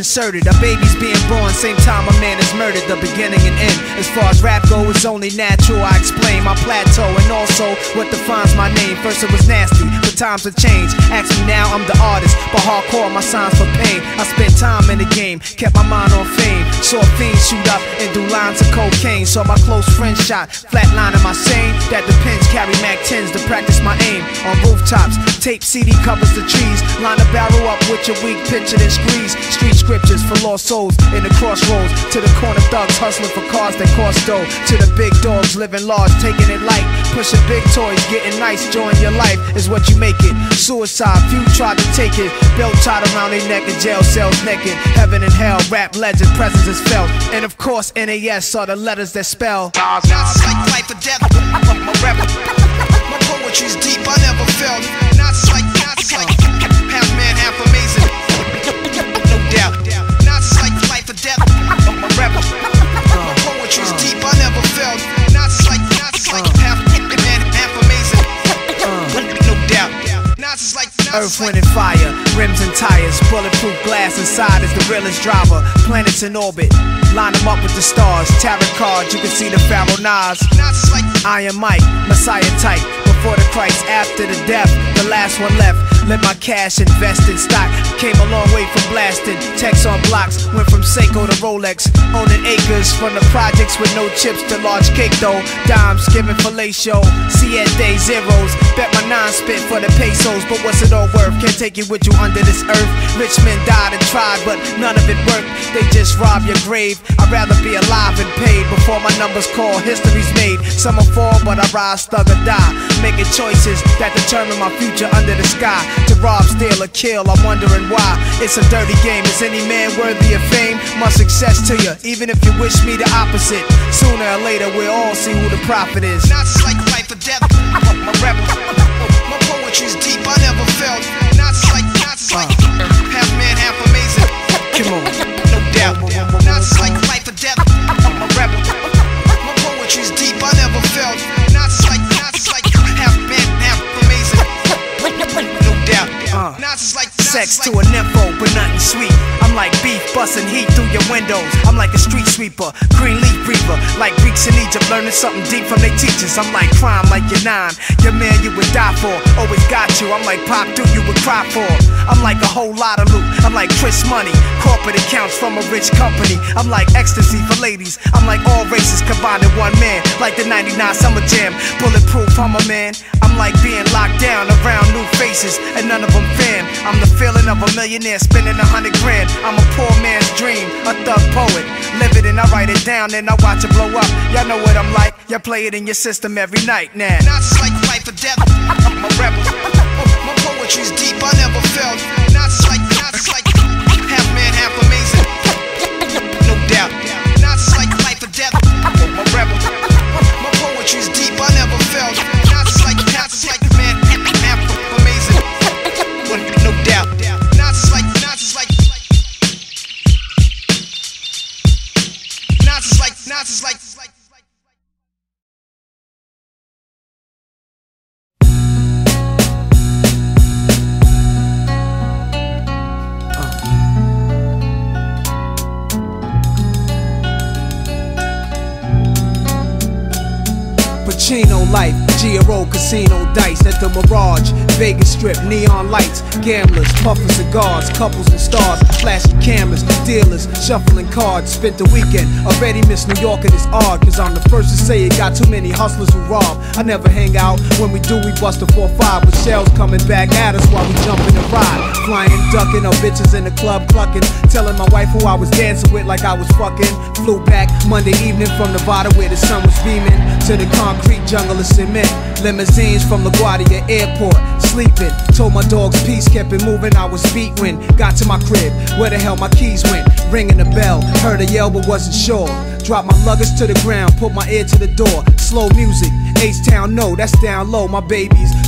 inserted. A baby's being born, same time a man is murdered. The beginning and end. As far as rap go, it's only natural. I explain my plateau and also what defines my name. First it was nasty, but times have changed. Ask me now, I'm the artist, but hardcore my signs for pain. I spent time in the game, kept my mind on fame. Saw fiends shoot up and do lines of cocaine. Saw my close friend shot, flatlining my sane. That depends, carry Mac 10s to practice my aim. On rooftops, tape CD covers the trees. Line a barrel up with your weak picture then squeeze. Street scriptures for lost souls in the crossroads. To the corner thugs hustling for cars that cost dough. To the big dogs living large, taking it light. Pushing big toys, getting nice, join your life is what you make it. Suicide, few tried to take it. Belt tied around their neck in jail cells naked. Heaven and hell, rap legend, presence is felt. And of course NAS are the letters that spell Not like life or death, my rap. My poetry's deep, I never felt. Not like half man, half amazing. No doubt. Not like life or death, my rap. My poetry's deep, I never felt. Not like half man, half amazing. No doubt. Not like Earth, wind, and fire, rims and tires, bulletproof glass inside is the realest driver. Planets in orbit, line them up with the stars. Tarot cards, you can see the Pharaoh Nas. Iron Mike, Messiah type. Before the Christ, after the death, the last one left. Let my cash invest in stock. Came a long way from blasting. Text on blocks, went from Seiko to Rolex. Owning acres from the projects with no chips to large cake though. Dimes giving fellatio, siete zeros. Bet my nine spit for the pesos, but what's it all worth? Can't take it with you under this earth. Rich men died and tried, but none of it worked. They just rob your grave. I'd rather be alive and paid before my numbers call. History's made. Some will fall, but I rise, thug or die. Making choices that determine my future under the sky. To rob, steal, or kill, I'm wondering why. It's a dirty game. Is any man worthy of fame? Much success to you, even if you wish me the opposite. Sooner or later, we'll all see who the prophet is. Not like life or death, my rap. My poetry's deep, I never felt. Not like half man, half amazing. Come on. No doubt. Not like life or death, my rap. My poetry's deep, I never felt. Not like half man, half amazing. No doubt. Not like Sex to a nympho, but nothing sweet. I'm like beef busting heat through your windows. I'm like a street sweeper, green leaf breather. Like Greeks in Egypt, learning something deep from their teachers. I'm like crime, like you're 9. Your man you would die for, always got you. I'm like Pop Duke, you would cry for. I'm like a whole lot of loot. I'm like Chris Money, corporate accounts from a rich company. I'm like ecstasy for ladies. I'm like all races combined in one man. Like the 99 Summer Jam, bulletproof, I'm a man. I'm like being locked down around new faces, and none of them fam. I'm the feeling of a millionaire spending 100 grand. I'm a poor man's dream, a thug poet. Live it and I write it down and I watch it blow up. Y'all know what I'm like, y'all play it in your system every night now. Not like life or death, I'm a rebel. My poetry's deep, I never felt. Not like half man, half amazing. No doubt. Not like life or death, I'm a rebel. My poetry's deep, I never felt. Not like man, half amazing. No doubt. Not like Pacino life, Giro casino dice at the Mirage, Vegas Strip, neon lights, gamblers, puffing cigars, couples and stars, flashing cameras, dealers, shuffling cards. Spent the weekend, already miss New York and it's odd, cause I'm the first to say it got too many hustlers who rob. I never hang out, when we do we bust a 4-5, with shells coming back at us while we jumping and ride. Flying, ducking, up bitches in the club clucking, telling my wife who I was dancing with like I was fucking. Flew back Monday evening from Nevada where the sun was beaming, to the concrete jungle of cement. Limousines from LaGuardia Airport, sleeping. Told my dogs peace, kept it moving. I was beat when got to my crib. Where the hell my keys went? Ringing the bell, heard a yell but wasn't sure. Dropped my luggage to the ground, put my ear to the door. Slow music, H-Town, no, that's down low. My babies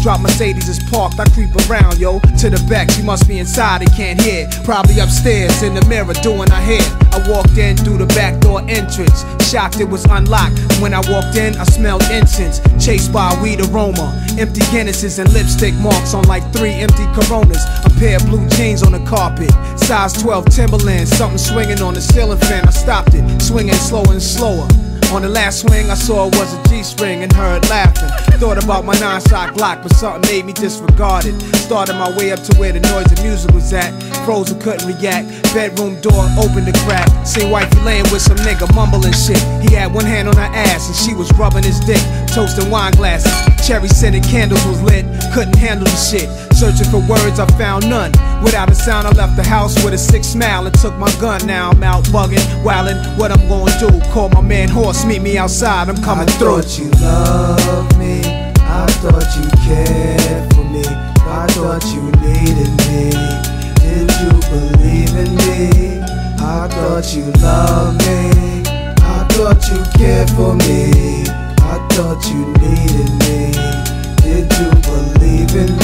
Drop Mercedes is parked, I creep around, yo. To the back, she must be inside and can't hear. Probably upstairs in the mirror doing her hair. I walked in through the back door entrance. Shocked it was unlocked. When I walked in, I smelled incense. Chased by a weed aroma. Empty Guinnesses and lipstick marks on like 3 empty Coronas. A pair of blue jeans on the carpet. Size 12 Timberlands. Something swinging on the ceiling fan. I stopped it, swinging slower and slower. On the last swing, I saw it was a G-string and heard laughing. Thought about my 9-shot Glock, but something made me disregard it. Started my way up to where the noise and music was at. Frozen, couldn't react. Bedroom door opened a crack. Seen wifey laying with some nigga mumbling shit. He had one hand on her ass and she was rubbing his dick. Toasting wine glasses. Cherry scented candles was lit. Couldn't handle the shit. Searching for words, I found none. Without a sound, I left the house with a sick smile and took my gun. Now I'm out bugging, wildin'. What I'm gonna do? Call my man Horse, meet me outside. I'm coming through. I thought you loved me. I thought you cared for me. I thought you needed me. Did you believe in me? I thought you loved me. I thought you cared for me. I thought you needed me. Did you believe in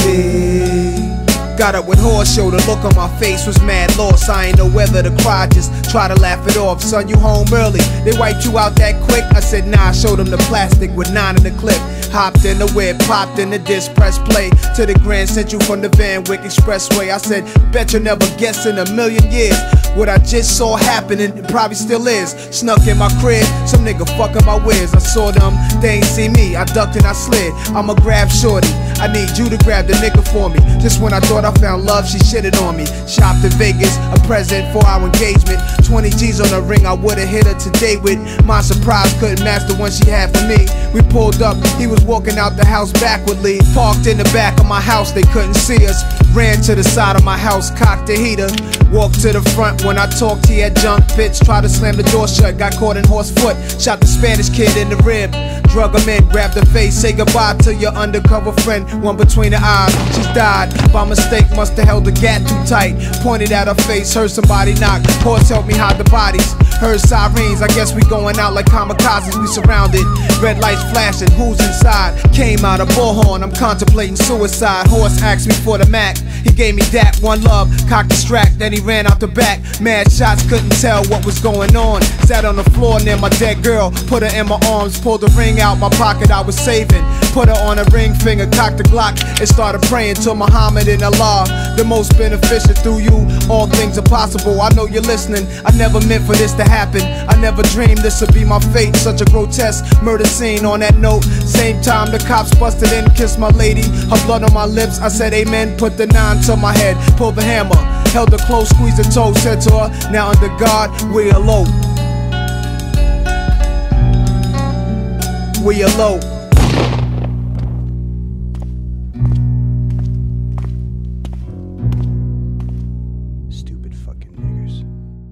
me? Got up with Horse, show, the look on my face was mad lost. I ain't know whether to cry, just try to laugh it off. Son, you home early, they wiped you out that quick? I said nah, I showed them the plastic with 9 in the clip. Hopped in the whip, popped in the disc, press play to the Grand Central from the Van Wyck Expressway. I said, bet you'll never guess in a million years what I just saw happening, it probably still is. Snuck in my crib, some nigga fucking my whiz. I saw them, they ain't see me, I ducked and I slid. I'ma grab shorty, I need you to grab the nigga for me. Just when I thought I found love, she shitted on me. Shopped in Vegas, a present for our engagement. 20 G's on the ring, I would've hit her today with. My surprise couldn't match the one she had for me. We pulled up, he was walking out the house backwardly. Parked in the back of my house, they couldn't see us. Ran to the side of my house, cocked the heater. Walked to the front, when I talked he had junk fits. Tried to slam the door shut, got caught in horse foot. Shot the Spanish kid in the rib. Drug him in, grabbed the face, say goodbye to your undercover friend. One between the eyes, she's died. By mistake, must've held the gat too tight. Pointed at her face, heard somebody knock. Horse helped me hide the bodies. Heard sirens, I guess we going out like kamikazes. We surrounded, red lights flashing, who's inside? Came out a bullhorn, I'm contemplating suicide. Horse asked me for the Mac, he gave me that. One love, cocked the strap, then he ran out the back. Mad shots, couldn't tell what was going on. Sat on the floor near my dead girl, put her in my arms. Pulled the ring out my pocket I was saving. Put her on a ring finger, cocked the Glock, and started praying to Muhammad and Allah. The most beneficial through you, all things are possible. I know you're listening, I never meant for this to happen. I never dreamed this would be my fate. Such a grotesque murder scene. On that note, same time the cops busted in, kissed my lady, her blood on my lips. I said amen, put the 9 to my head, pulled the hammer, held her close, squeezed her toe, said to her, now under God, we elope. We elope. Stupid fucking niggers.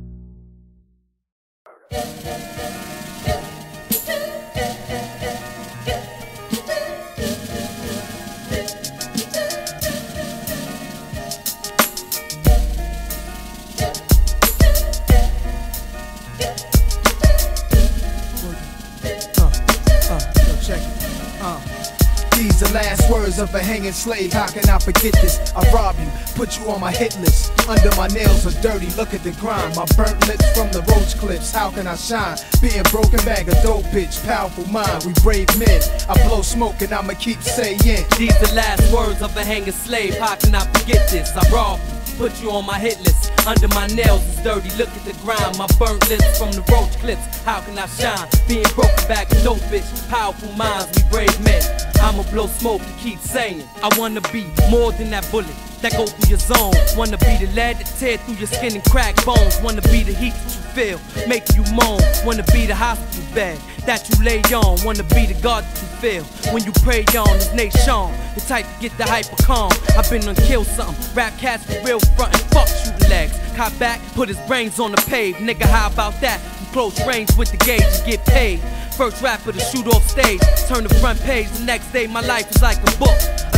These the last words of a hanging slave. How can I forget this? I rob you, put you on my hit list. Under my nails are dirty, look at the grime. My burnt lips from the roach clips. How can I shine? Being broken bag of dope bitch, powerful mind. We brave men. I blow smoke and I'ma keep saying. These the last words of a hanging slave. How can I forget this? I rob you, put you on my hit list. Under my nails is dirty, look at the grind. My burnt lips from the roach clips. How can I shine? Being broken back of dope bitch, powerful minds. We brave men. I'ma blow smoke and keep saying I wanna be more than that bullet that go through your zone. Wanna be the lead that tear through your skin and crack bones. Wanna be the heat that you feel, make you moan. Wanna be the hospital bed that you lay on. Wanna be the God that you feel when you pray on. This nation, the type to get the hyper calm. I've been on kill something, rap cats for real frontin', fuck shooting legs. Cop back, put his brains on the pave. Nigga, how about that? From close range with the gauge and get paid. First rapper to shoot off stage, turn the front page. The next day my life is like a book.